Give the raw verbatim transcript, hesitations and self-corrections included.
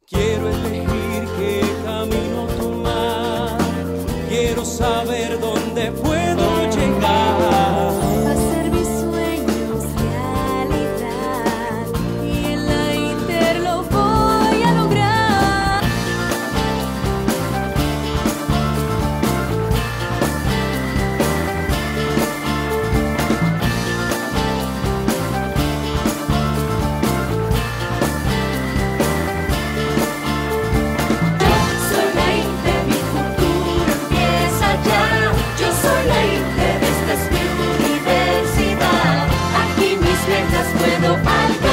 Quiero elegir qué camino tomar, quiero saber dónde puedo llegar. Hacer mis sueños realidad y en la Inter lo voy a lograr. Yo soy la Inter, mi futuro empieza ya. Yo soy la Inter, esta es mi universidad. Aquí mis metas puedo alcanzar.